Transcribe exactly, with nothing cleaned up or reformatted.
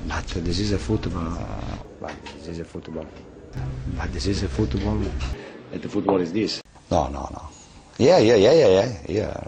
But this is a football. But this is a football. But this is a football. And the football is this. No, no, no. Yeah, yeah, yeah, yeah, yeah. yeah.